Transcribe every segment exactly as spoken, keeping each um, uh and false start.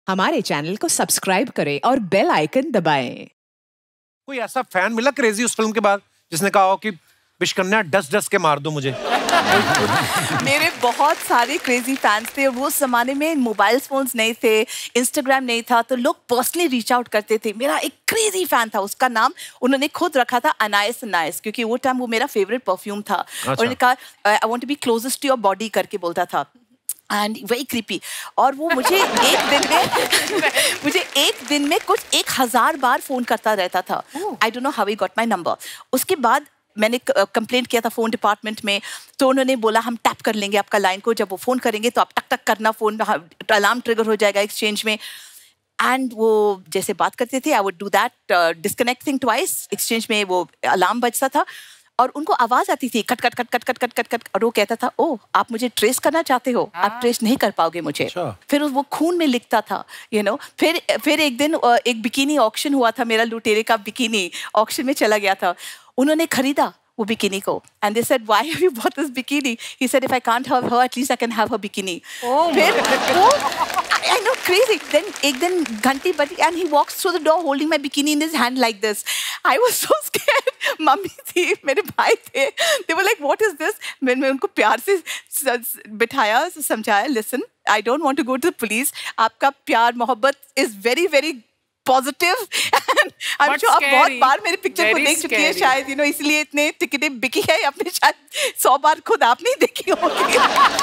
हमारे चैनल को सब्सक्राइब करें और बेल आइकन दबाएं। कोई ऐसा फैन मिला क्रेजी उस फिल्म के बाद जिसने कहा हो कि विश्वकन्या डस डस के मार दो मुझे? मेरे बहुत सारे क्रेजी फैंस थे। वो जमाने में मोबाइल फोन्स नहीं थे, इंस्टाग्राम नहीं था, तो लोग पर्सनली रीच आउट करते थे। मेरा एक क्रेजी फैन था, उसका नाम उन्होंने खुद रखा था अनायस अनायस, क्योंकि वो टाइम वो मेरा फेवरेट परफ्यूम था। अच्छा। उन्होंने कहा I want to be closest to your body करके बोलता था, एंड वेरी क्रीपी। और वो मुझे एक दिन में मुझे एक दिन में कुछ एक हजार बार फोन करता रहता था। I don't know how he got my number. उसके बाद मैंने कंप्लेंट किया था फोन डिपार्टमेंट में, तो उन्होंने बोला हम टैप कर लेंगे आपका लाइन को, जब वो फोन करेंगे तो आप टक टक करना, फोन अलार्म ट्रिगर हो जाएगा एक्सचेंज में। एंड वो जैसे बात करते थे, I would do that disconnecting twice, exchange में वो अलार्म बजता था और उनको आवाज आती थी cut cut cut cut cut cut cut cut और वो कहता था, ओह आप मुझे ट्रेस करना चाहते हो, आप ट्रेस नहीं कर पाओगे मुझे। अच्छा। फिर वो खून में लिखता था, यू you नो know? फिर फिर एक दिन एक बिकिनी ऑक्शन हुआ था, मेरा लुटेरे का बिकिनी ऑक्शन में चला गया था। उन्होंने खरीदा वो बिकिनी को, and they said why have you bought this bikini? He said if I can't have her at least I can have her bikini. फिर वो I know, crazy. Then एक दिन घंटी बजी and he walks through the door holding my bikini in his hand like this. I was so scared. Mummy थी, मेरे भाई थे. They were like, what is this? मैंने उनको प्यार से बिठाया, समझाया, listen, I don't want to go to the police. आपका प्यार मोहब्बत is very very positive and I'm sure आप बहुत बार मेरे पिक्चर को देख चुकी है शायद, you know, इसलिए इतने टिकटें बिकी है, आपने शायद सौ बार खुद आप नहीं देखी होगी।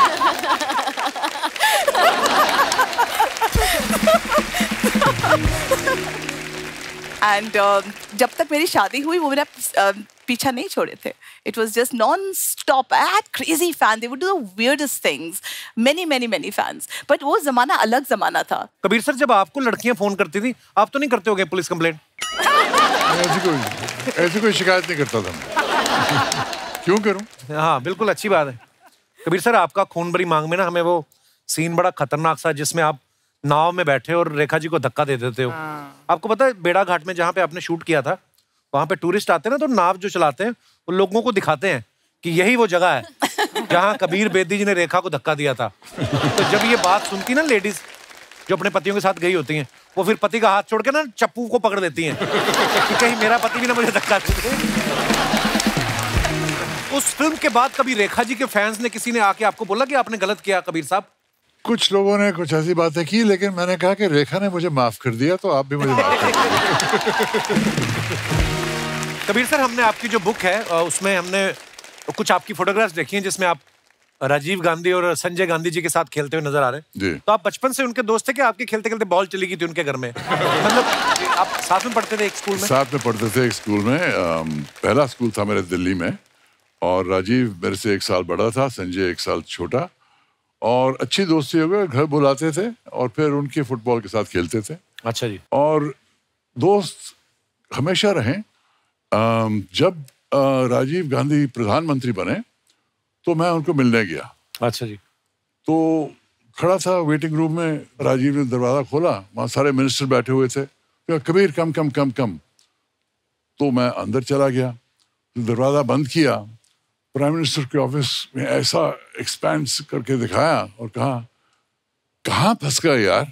एंड uh, जब तक मेरी शादी हुई वो मेरा uh, पीछा नहीं छोड़े थे। It was just non stop. I had crazy fan, they would do the weirdest things, many many many fans, but वो जमाना अलग जमाना था। कबीर सर, जब आपको लड़कियां फोन करती थी, आप तो नहीं करते होगे पुलिस कंप्लेंट? ऐसी कोई ऐसी कोई शिकायत नहीं करता था। क्यों करूं? हाँ बिल्कुल, अच्छी बात है। कबीर सर, आपका खून भरी मांग में ना हमें वो सीन बड़ा खतरनाक सा, जिसमें आप नाव में बैठे और रेखा जी को धक्का दे देते हो। हाँ। आपको पता है बेड़ा घाट में जहाँ पे आपने शूट किया था, वहाँ पे टूरिस्ट आते हैं ना, तो नाव जो चलाते हैं वो लोगों को दिखाते हैं कि यही वो जगह है जहाँ कबीर बेदी जी ने रेखा को धक्का दिया था। तो जब ये बात सुनती ना लेडीज जो अपने पतियों के साथ गई होती हैं, वो फिर पति का हाथ छोड़ के ना चप्पू को पकड़ देती हैं कि कहीं मेरा पति भी ना मुझे धक्का दे। उस फिल्म के बाद कभी रेखा जी के फैंस ने किसी ने आके आपको बोला कि आपने गलत किया कबीर साहब? कुछ लोगों ने कुछ ऐसी बातें की, लेकिन मैंने कहा कि रेखा ने मुझे माफ कर दिया, तो आप भी मुझे माफ कर दीजिए। कबीर सर, हमने आपकी जो बुक है उसमें हमने कुछ आपकी फोटोग्राफ्स देखी हैं जिसमें आप राजीव गांधी और संजय गांधी जी के साथ खेलते हुए नजर आ रहे हैं। तो आप बचपन से उनके दोस्त थे कि आपके खेलते खेलते बॉल चली गई थी उनके घर में? मतलब आप साथ में पढ़ते थे एक स्कूल में? साथ में पढ़ते थे एक स्कूल में। पहला स्कूल था मेरे दिल्ली में, और राजीव मेरे से एक साल बड़ा था, संजय एक साल छोटा, और अच्छी दोस्ती हो गई। घर बुलाते थे और फिर उनके फुटबॉल के साथ खेलते थे। अच्छा जी। और दोस्त हमेशा रहे। जब राजीव गांधी प्रधानमंत्री बने तो मैं उनको मिलने गया। अच्छा जी। तो खड़ा था वेटिंग रूम में, राजीव ने दरवाजा खोला, वहाँ सारे मिनिस्टर बैठे हुए थे। तो कबीर कम कम कम कम। तो मैं अंदर चला गया, तो दरवाजा बंद किया। प्राइम मिनिस्टर के ऑफिस में ऐसा एक्सपेंस करके दिखाया और कहा, कहाँ फंस गए यार?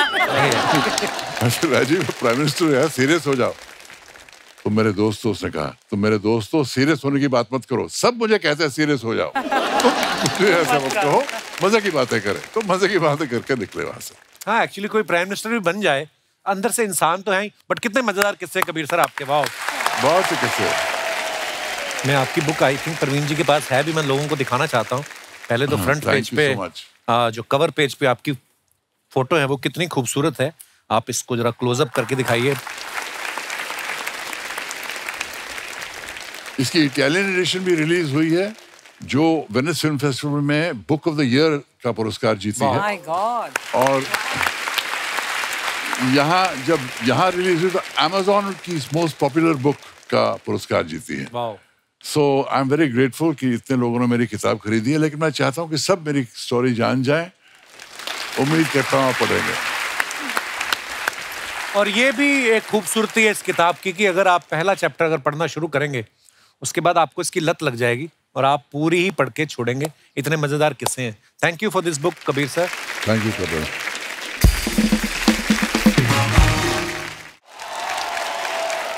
राजीव प्राइम मिनिस्टर यार, सीरियस हो जाओ। तो मेरे दोस्तों ने कहा, तो मेरे दोस्तों सीरियस होने की बात मत करो, सब मुझे कहते हैं सीरियस हो जाओ। तो मुझे ऐसा मत कहो, मजे की बातें करें। तो मजे की बातें करके निकले वहां से। हाँ, एक्चुअली कोई प्राइम मिनिस्टर भी बन जाए, अंदर से इंसान तो है ही, बट कितने मजेदार किस्से कबीर सर आपके। वाह, बहुत से किस्से। मैं आपकी book I think Parveen ji के पास है भी, मैं लोगों को दिखाना चाहता हूँ। पहले तो फ्रंट पेज पे आ, जो कवर पेज पे आपकी फोटो है वो कितनी खूबसूरत है। आप इसको जरा क्लोजअप करके दिखाइए। इसकी इटालियन एडिशन भी रिलीज हुई है, जो वेनिस फिल्म फेस्टिवल में बुक ऑफ द ईयर का पुरस्कार जीती है। My God. और यहाँ जब यहाँ रिलीज हुई तो अमेज़न की मोस्ट पॉपुलर बुक का पुरस्कार जीती है। Wow. So I am very grateful कि इतने लोगों ने मेरी किताब खरीदी है, लेकिन मैं चाहता हूँ कि सब मेरी स्टोरी जान जाएं। उम्मीद करता हूँ पढ़ेंगे। और ये भी एक खूबसूरती है इस किताब की कि अगर आप पहला चैप्टर अगर पढ़ना शुरू करेंगे, उसके बाद आपको इसकी लत लग जाएगी और आप पूरी ही पढ़ के छोड़ेंगे। इतने मजेदार किस्से हैं। Thank you for this book Kabir sir. Thank you Kabir.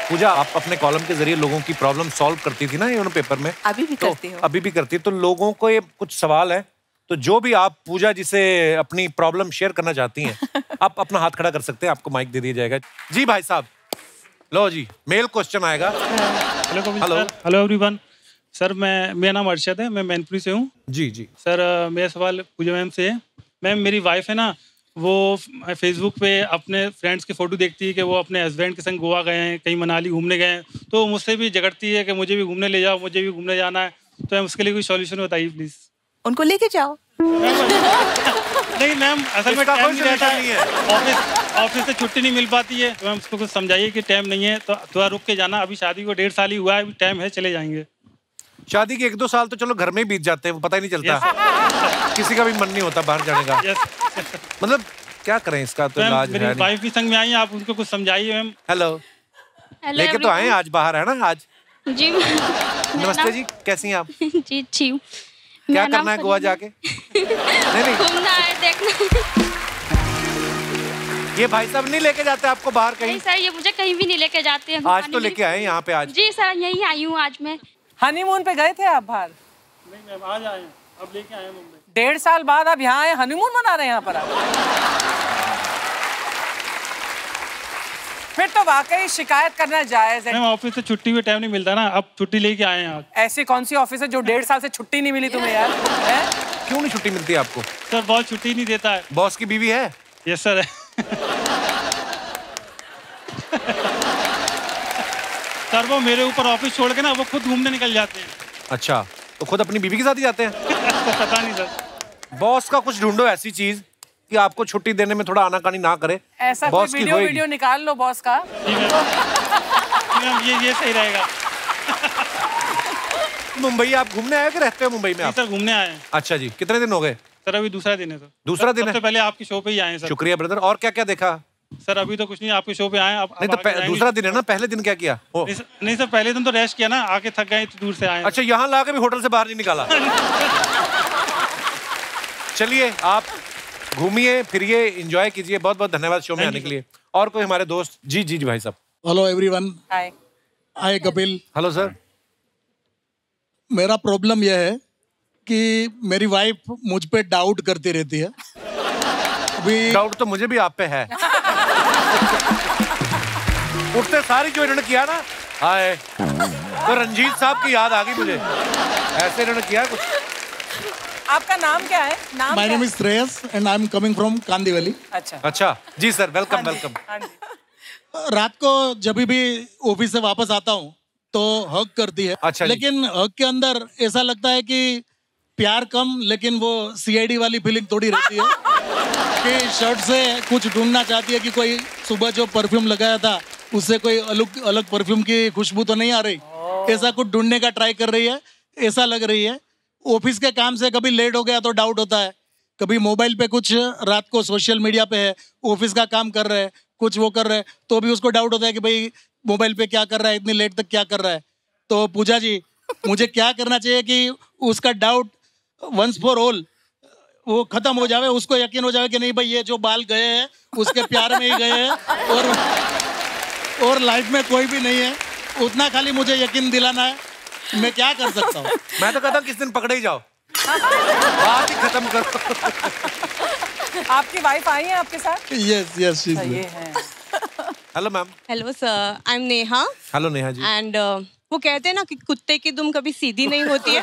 Puja, आप अपने कॉलम के जरिए लोगों की प्रॉब्लम सॉल्व करती थी ना ये पेपर में? अभी भी तो, करती हूँ। अभी भी करती है। तो लोगों को ये कुछ सवाल है, तो जो भी आप पूजा जी से अपनी प्रॉब्लम शेयर करना चाहती हैं आप अपना हाथ खड़ा कर सकते हैं, आपको माइक दे दिया जाएगा। जी भाई साहब, लो जी, मेल क्वेश्चन आएगा। Hello hello hello everyone. Sir मैं मेरा नाम अर्शद है, मैं मैनपुरी से हूँ। जी जी सर अ, मेरा सवाल पूजा मैम से है। मैम मेरी वाइफ है ना, वो फेसबुक पे अपने फ्रेंड्स की फोटो देखती है कि वो अपने हस्बैंड के संग गोवा गए हैं, कहीं मनाली घूमने गए हैं, तो मुझसे भी झगड़ती है कि मुझे भी घूमने ले जाओ, मुझे भी घूमने जाना है। तो मैम उसके लिए कोई सॉल्यूशन बताइए प्लीज। उनको लेके जाओ। नहीं मैम, असल में इसका टाइम कोई नहीं रहता solution नहीं है, ऑफिस ऑफिस से छुट्टी नहीं मिल पाती है। तो मैम उसको कुछ समझाइए कि टाइम नहीं है, तो थोड़ा रुक के जाना। अभी शादी को डेढ़ साल ही हुआ है, अभी टाइम है, चले जाएंगे। शादी के एक दो साल तो चलो घर में ही बीत जाते हैं, वो पता ही नहीं चलता। किसी का भी मन नहीं होता बाहर जाने का। मतलब क्या करें, इसका तो इलाज मेरी है नहीं। वाइफ भी संग में आई है, आप उनको कुछ समझाइए मैम। हेलो, लेके तो आए आज, बाहर है ना आज। जी नमस्ते जी, कैसी हैं आप? जी अच्छी हूँ। क्या करना है गोवा जाके? नहीं नहीं, घूमना है, देखना। ये भाई साहब नहीं लेके जाते आपको बाहर कहीं? नहीं सर, ये मुझे कहीं भी नहीं लेके जाते हैं। आज तो लेके आए यहाँ पे आज। जी सर, यही आई हूँ आज मैं। हनीमून पे गए थे आप बाहर? नहीं मैम, आज आए हैं, अब लेके आए हैं मुंबई। डेढ़ साल बाद आप यहाँ आए, हनीमून मना रहे हैं यहाँ पर आप? फिर तो वाकई शिकायत करना जायज है। मैम ऑफिस से छुट्टी हुए टाइम नहीं मिलता ना, अब छुट्टी लेके आए हैं आज। ऐसी कौन सी ऑफिस है जो डेढ़ साल से छुट्टी नहीं मिली तुम्हें यार? है? क्यों नहीं छुट्टी मिलती आपको? सर बहुत छुट्टी नहीं देता है। बॉस की बीवी है? यस सर है। सर वो मेरे ऊपर ऑफिस छोड़ के ना वो खुद घूमने निकल जाते हैं। अच्छा, तो खुद अपनी बीवी के साथ ही जाते हैं? पता नहीं सर। बॉस का कुछ ढूंढो ऐसी चीज कि आपको छुट्टी देने में थोड़ा आनाकानी ना करे। ऐसा कोई वीडियो वीडियो निकाल लो बॉस का। ये ये सही रहेगा। मुंबई आप घूमने आए कि रहते हो मुंबई में आप? सर घूमने आए हैं। अच्छा जी, कितने दिन हो गए? सर अभी दूसरा दिन है सर। दूसरा दिन है? सबसे पहले आपकी शो पे ही आए हैं सर। शुक्रिया ब्रदर। और क्या क्या देखा? सर अभी तो कुछ नहीं, आपके शो पे आए। अब नहीं तो दूसरा दिन है ना, पहले दिन क्या किया? नहीं सर, नहीं सर पहले दिन तो रेस्ट किया ना, आके थक गए तो दूर से आए। अच्छा, यहाँ ला के भी होटल से बाहर नहीं निकाला? चलिए आप घूमिए फिरिए, एंजॉय कीजिए। बहुत बहुत धन्यवाद शो में आने के लिए। और कोई हमारे दोस्त? जी जी जी भाई साहब। Hello everyone. Hi hi Kapil. Hello sir. मेरा प्रॉब्लम यह है कि मेरी वाइफ मुझ पे डाउट करती रहती है। अभी डाउट तो मुझे भी आप पे है। उठते सारी जो इन्होंने किया ना, हाय, तो रंजीत साहब की याद आ गई मुझे। ऐसे इन्होंने किया कुछ। आपका नाम क्या है? नाम माय क्या नेम है? Is Shreyas and I am coming from Kandivali. अच्छा अच्छा जी सर, वेलकम हाँ जी, वेलकम। हाँ जी। रात को जब भी ऑफिस से वापस आता हूँ तो हक करती है। अच्छा जी। लेकिन हक के अंदर ऐसा लगता है कि प्यार कम, लेकिन वो सीआईडी वाली फीलिंग थोड़ी रहती है कि शर्ट से कुछ ढूंढना चाहती है कि कोई सुबह जो परफ्यूम लगाया था उससे कोई अलग अलग परफ्यूम की खुशबू तो नहीं आ रही। ऐसा कुछ ढूंढने का ट्राई कर रही है, ऐसा लग रही है। ऑफिस के काम से कभी लेट हो गया तो डाउट होता है, कभी मोबाइल पे कुछ रात को सोशल मीडिया पे है, ऑफिस का काम कर रहे हैं, कुछ वो कर रहे हैं, तो भी उसको डाउट होता है कि भाई मोबाइल पे क्या कर रहा है, इतनी लेट तक क्या कर रहा है। तो पूजा जी, मुझे क्या करना चाहिए कि उसका डाउट वंस फॉर ऑल वो खत्म हो जावे, उसको यकीन हो जावे कि नहीं भाई ये जो बाल गए हैं उसके प्यार में ही गए हैं और और लाइफ में कोई भी नहीं है, उतना खाली मुझे यकीन दिलाना है। मैं क्या कर सकता हूँ? मैं तो कहता हूँ किस दिन पकड़े ही जाओ, बात ही खत्म करो। आपकी वाइफ आई है आपके साथ? यस यस ये है। Hello ma'am. Hello sir, I am Neha. Hello Neha ji. And वो कहते हैं ना कि कुत्ते की दुम कभी सीधी नहीं होती है।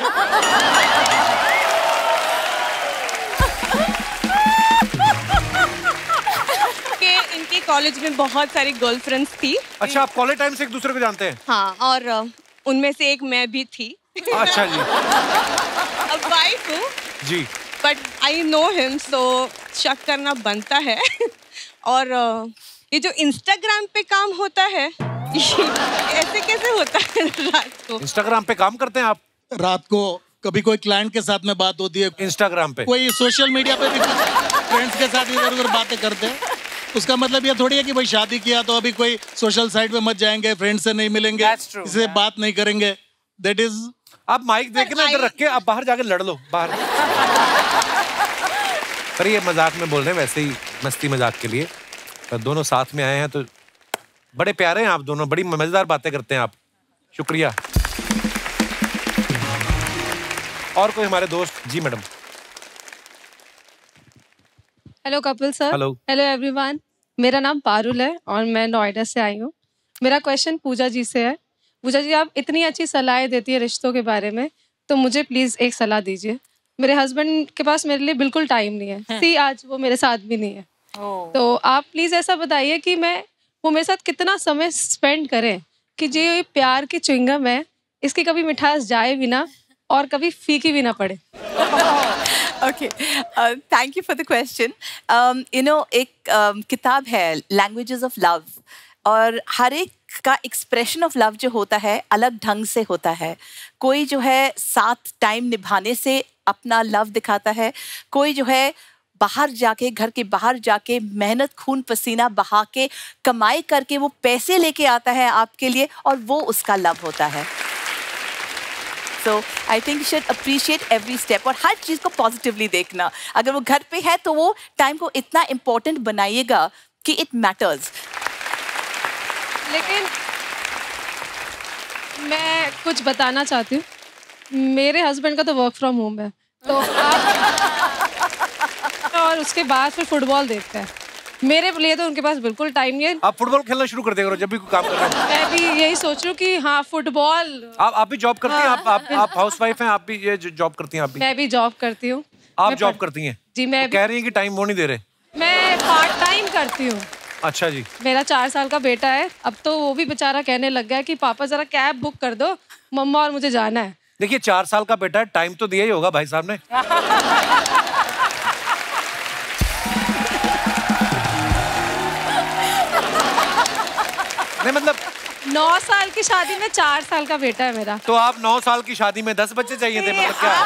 कि इनकी कॉलेज में बहुत सारी गर्लफ्रेंड्स थी। अच्छा, आप कॉलेज टाइम से एक दूसरे को जानते हैं? हाँ, और uh, उनमें से एक मैं भी थी। अच्छा जी। अब वाइफ हूँ जी। But I know him, so शक करना बनता है। और uh, ये जो इंस्टाग्राम पे काम होता है ऐसे कैसे होता है रात को? इंस्टाग्राम पे काम करते हैं आप? रात को कभी कोई क्लाइंट के साथ में बात होती है, इंस्टाग्राम पे कोई सोशल मीडिया पे भी फ्रेंड्स के साथ इधर उधर बातें करते हैं। उसका मतलब ये थोड़ी है कि भाई शादी किया तो अभी कोई सोशल साइट पे मत जाएंगे, फ्रेंड्स से नहीं मिलेंगे, इससे yeah. बात नहीं करेंगे। दैट इज आप माइक देके ना इधर रख के आप बाहर जाके लड़ लो बाहर। पर ये मजाक में बोल रहे हैं, वैसे ही मस्ती मजाक के लिए। तो दोनों साथ में आए हैं तो बड़े प्यारे हैं आप दोनों, बड़ी मजेदार बातें करते हैं आप। शुक्रिया। और कोई हमारे दोस्त? जी madam. Hello Kapil sir. Hello. Hello everyone, मेरा नाम पारुल है और मैं नोएडा से आई हूँ। मेरा क्वेश्चन पूजा जी से है। पूजा जी, आप इतनी अच्छी सलाह देती है रिश्तों के बारे में, तो मुझे प्लीज़ एक सलाह दीजिए। मेरे हस्बैंड के पास मेरे लिए बिल्कुल टाइम नहीं है। सी आज वो मेरे साथ भी नहीं है। तो आप प्लीज़ ऐसा बताइए कि मैं वो मेरे साथ कितना समय स्पेंड करें कि जो ये प्यार की च्युइंगम है इसकी कभी मिठास जाए भी ना और कभी फीकी भी ना पड़े। Okay, thank you for the question. You know, एक um, किताब है लैंग्वेजेस ऑफ लव, और हर एक का एक्सप्रेशन ऑफ लव जो होता है अलग ढंग से होता है। कोई जो है साथ टाइम निभाने से अपना लव दिखाता है, कोई जो है बाहर जाके, घर के बाहर जाके मेहनत खून पसीना बहा के कमाई करके वो पैसे लेके आता है आपके लिए, और वो उसका लव होता है। So I think you should appreciate every step, और हर चीज़ को पॉजिटिवली देखना। अगर वो घर पे है तो वो टाइम को इतना इम्पोर्टेंट बनाइएगा कि इट मैटर्स। लेकिन मैं कुछ बताना चाहती हूँ, मेरे हस्बैंड का तो वर्क फ्रॉम होम है, तो आप और उसके बाद फिर फुटबॉल देखते हैं। मेरे लिए तो उनके पास बिल्कुल टाइम नहीं है। आप फुटबॉल खेलना शुरू कर दिया करो जब भी कोई काम कर रहे हैं। मैं भी यही सोच रही हूँ कि हाँ, फुटबॉल। आप आप भी जॉब करती हैं? आप आप आप हाउसवाइफ हैं? आप भी ये जॉब करती हैं? आप भी? मैं भी जॉब करती हूँ। आप जॉब करती हैं? जी, मैं तो कह रही हैं कि टाइम वो नहीं दे रहे। मैं पार्ट टाइम करती हूँ। अच्छा जी। मेरा चार साल का बेटा है, अब तो वो भी बेचारा कहने लग गया है कि पापा जरा कैब बुक कर दो, मम्मा और मुझे जाना है। देखिए, चार साल का बेटा है, टाइम तो दिया ही होगा भाई साहब ने। नहीं मतलब नौ साल की शादी में चार साल का बेटा है मेरा। तो आप नौ साल की शादी में दस बच्चे चाहिए थे, मतलब क्या?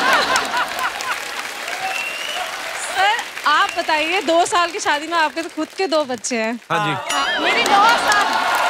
सर आप बताइए, दो साल की शादी में आपके तो खुद के दो बच्चे हैं। हाँ जी। हाँ, मेरी नौ साल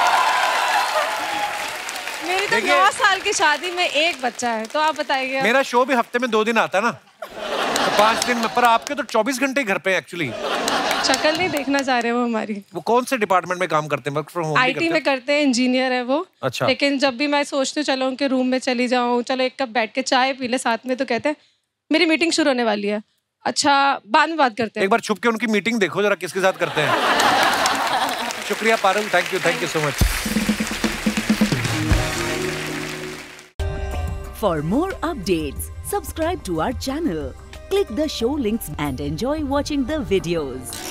मेरी तो नौ साल की शादी में एक बच्चा है, तो आप बताइए। मेरा शो भी हफ्ते में दो दिन आता है ना, तो पांच दिन में, पर आपके तो चौबीस घंटे घर पे एक्चुअली। शक्ल नहीं देखना चाह रहे वो हमारी। वो कौन से डिपार्टमेंट में काम करते हैं? वर्क फ्रॉम होम आईटी में करते हैं, इंजीनियर है वो। अच्छा। लेकिन जब भी मैं सोचती हूँ चलो उनके रूम में चली जाऊँ, चलो एक कप बैठ के चाय पी ले साथ में, तो कहते हैं मेरी मीटिंग शुरू होने वाली है। अच्छा, बाद में बात करते हैं। एक बार छुप के उनकी मीटिंग देखो जरा किसके साथ करते हैं। शुक्रिया Parul, thank you, thank you so much. For more updates, subscribe to our channel, click the show links and enjoy watching the videos.